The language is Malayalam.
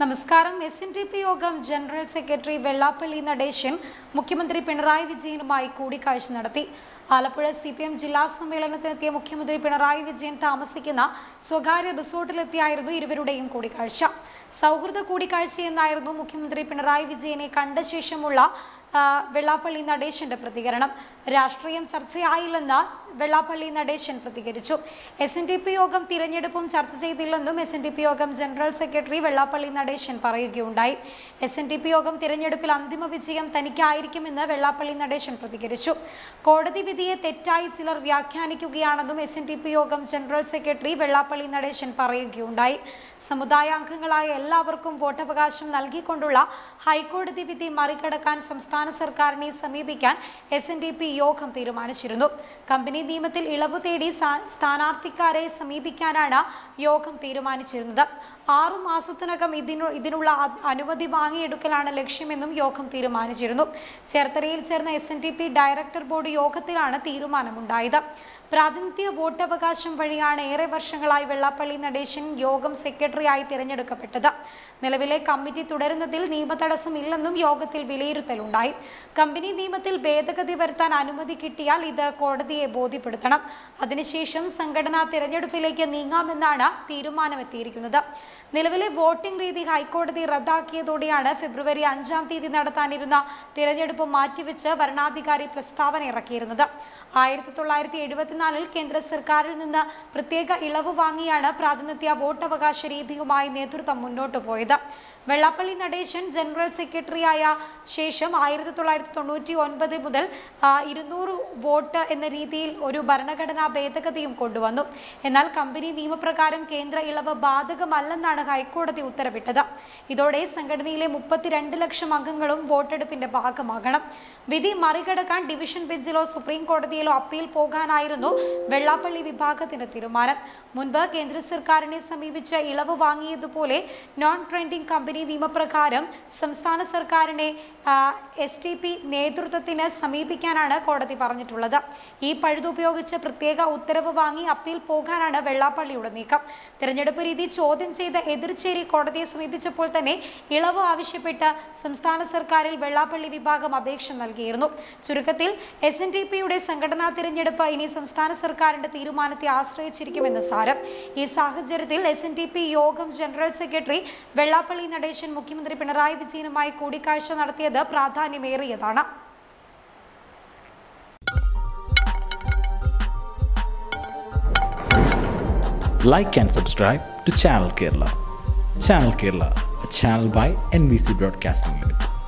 നമസ്കാരം. SNDP യോഗം ജനറൽ സെക്രട്ടറി വെള്ളാപ്പള്ളി നടേശൻ മുഖ്യമന്ത്രി പിണറായി വിജയനുമായി കൂടിക്കാഴ്ച നടത്തി. ആലപ്പുഴ CPM ജില്ലാ സമ്മേളനത്തിനെത്തിയ മുഖ്യമന്ത്രി പിണറായി വിജയൻ താമസിക്കുന്ന സ്വകാര്യ റിസോർട്ടിലെത്തിയായിരുന്നു ഇരുവരുടെയും കൂടിക്കാഴ്ച. സൗഹൃദ കൂടിക്കാഴ്ചയെന്നായിരുന്നു മുഖ്യമന്ത്രി പിണറായി വിജയനെ കണ്ട ശേഷമുള്ള വെള്ളാപ്പള്ളി നടേശന്റെ പ്രതികരണം. രാഷ്ട്രീയം ചർച്ചയായില്ലെന്ന് വെള്ളാപ്പള്ളി നടേശൻ പ്രതികരിച്ചു. SNDP യോഗം തിരഞ്ഞെടുപ്പും ചർച്ച ചെയ്തില്ലെന്നും SNDP യോഗം ജനറൽ സെക്രട്ടറി വെള്ളാപ്പള്ളി നടേശൻ പറയുകയുണ്ടായി. SNDP യോഗം തിരഞ്ഞെടുപ്പിൽ അന്തിമ വിജയം തനിക്കായിരിക്കുമെന്ന് വെള്ളാപ്പള്ളി നടേശൻ പ്രതികരിച്ചു. കോടതി വിധിയെ തെറ്റായി ചിലർ വ്യാഖ്യാനിക്കുകയാണെന്നും SNDP യോഗം ജനറൽ സെക്രട്ടറി വെള്ളാപ്പള്ളി നടേശൻ പറയുകയുണ്ടായി. സമുദായാംഗങ്ങളായ എല്ലാവർക്കും വോട്ടവകാശം നൽകിക്കൊണ്ടുള്ള ഹൈക്കോടതി വിധി മറികടക്കാൻ സംസ്ഥാന സർക്കാരിനെ സമീപിക്കാൻ SNDP യോഗം തീരുമാനിച്ചിരുന്നു. കമ്പനി നിയമത്തിൽ ഇളവ് തേടി സ്ഥാനാർത്ഥിക്കാരെ സമീപിക്കാനാണ് യോഗം തീരുമാനിച്ചിരുന്നത്. 6 മാസത്തിനകം ഇതിനുള്ള അനുമതി വാങ്ങിയെടുക്കലാണ് ലക്ഷ്യമെന്നും യോഗം തീരുമാനിച്ചിരുന്നു. ചേർത്തലയിൽ ചേർന്ന SNDP ഡയറക്ടർ ബോർഡ് യോഗത്തിലാണ് തീരുമാനമുണ്ടായത്. പ്രാതിനിധ്യ വോട്ടവകാശം വഴിയാണ് ഏറെ വർഷങ്ങളായി വെള്ളാപ്പള്ളി നടേശൻ യോഗം സെക്രട്ടറിയായി തിരഞ്ഞെടുക്കപ്പെട്ടത്. നിലവിലെ കമ്മിറ്റി തുടരുന്നതിൽ നിയമതടസ്സം ഇല്ലെന്നും യോഗത്തിൽ വിലയിരുത്തലുണ്ടായി. കമ്പനി നിയമത്തിൽ ഭേദഗതി വരുത്താൻ അനുമതി കിട്ടിയാൽ ഇത് കോടതിയെ ബോധ്യപ്പെടുത്തണം. അതിനുശേഷം സംഘടനാ തിരഞ്ഞെടുപ്പിലേക്ക് നീങ്ങാമെന്നാണ് തീരുമാനമെത്തിയിരിക്കുന്നത്. നിലവിലെ വോട്ടിംഗ് രീതി ഹൈക്കോടതി റദ്ദാക്കിയതോടെയാണ് ഫെബ്രുവരി 5-ാം തീയതി നടത്താനിരുന്ന തിരഞ്ഞെടുപ്പ് മാറ്റിവെച്ച് വരണാധികാരി പ്രസ്താവന ഇറക്കിയിരുന്നത്. 1974-ൽ കേന്ദ്ര സർക്കാരിൽ നിന്ന് പ്രത്യേക ഇളവ് വാങ്ങിയാണ് പ്രാതിനിധ്യ വോട്ടവകാശ രീതിയുമായി നേതൃത്വം മുന്നോട്ടു പോയത്. വെള്ളാപ്പള്ളി നടേശൻ ജനറൽ സെക്രട്ടറിയായ ശേഷം 1999 മുതൽ 200 വോട്ട് എന്ന രീതിയിൽ ഒരു ഭരണഘടനാ ഭേദഗതിയും കൊണ്ടുവന്നു. എന്നാൽ കമ്പനി നിയമപ്രകാരം കേന്ദ്ര ഇളവ് ബാധകമല്ലെന്നാണ് ഹൈക്കോടതി ഉത്തരവിട്ടത്. ഇതോടെ സംഘടനയിലെ 32 ലക്ഷം അംഗങ്ങളും വോട്ടെടുപ്പിന്റെ ഭാഗമാകണം. വിധി മറികടക്കാൻ ഡിവിഷൻ ബെഞ്ചിലോ സുപ്രീം കോടതിയിലോ അപ്പീൽ പോകാനായിരുന്നു വെള്ളാപ്പള്ളി വിഭാഗത്തിന്റെ തീരുമാനം. മുൻപ് കേന്ദ്ര സർക്കാരിനെ സമീപിച്ച് ഇളവ് വാങ്ങിയതുപോലെ നോൺ ട്രെൻഡിംഗ് കമ്പനി നിയമപ്രകാരം സംസ്ഥാന സർക്കാരിനെ STP നേതൃത്വത്തിന് സമീപിക്കാനാണ് കോടതി പറഞ്ഞിട്ടുള്ളത്. ഈ പഴുതുപയോഗിച്ച് പ്രത്യേക ഉത്തരവ് വാങ്ങി അപ്പീൽ പോകാനാണ് വെള്ളാപ്പള്ളിയുടെ നീക്കം. തിരഞ്ഞെടുപ്പ് രീതി ചോദ്യം ചെയ്ത് എതിർചേരി കോടതിയെ സമീപിച്ചപ്പോൾ തന്നെ ഇളവ് ആവശ്യപ്പെട്ട് സംസ്ഥാന സർക്കാരിൽ വെള്ളാപ്പള്ളി വിഭാഗം അപേക്ഷ നൽകിയിരുന്നു. ചുരുക്കത്തിൽ SNDPയുടെ സംഘടനാ തിരഞ്ഞെടുപ്പ് ഇനി സംസ്ഥാന സർക്കാരിന്റെ തീരുമാനത്തെ ആശ്രയിച്ചിരിക്കുമെന്ന് സാരം. ഈ സാഹചര്യത്തിൽ SNDP യോഗം ജനറൽ സെക്രട്ടറി വെള്ളാപ്പള്ളി നടേശൻ മുഖ്യമന്ത്രി പിണറായി വിജയനുമായി കൂടിക്കാഴ്ച നടത്തിയത് പ്രാധാന്യമേറിയതാണ്. Like and subscribe to Channel Kerala. Channel Kerala, a channel by NBC Broadcasting Limited.